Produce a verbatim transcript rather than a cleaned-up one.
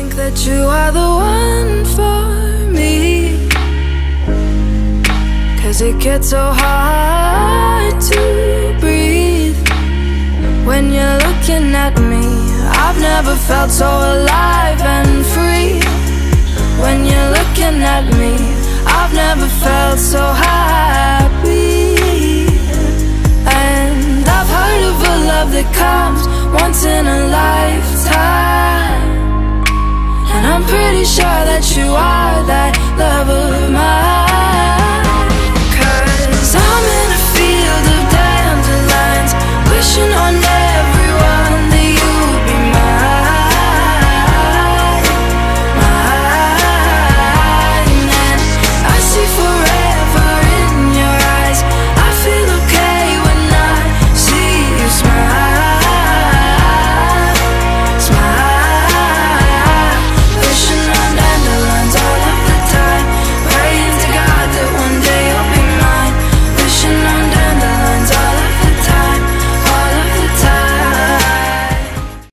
think that you are the one for me, 'cause it gets so hard to breathe when you're looking at me. I've never felt so alive and free when you're looking at me. I've never felt so happy. And I've heard of a love that comes once in a lifetime, and I'm pretty sure that you are that love of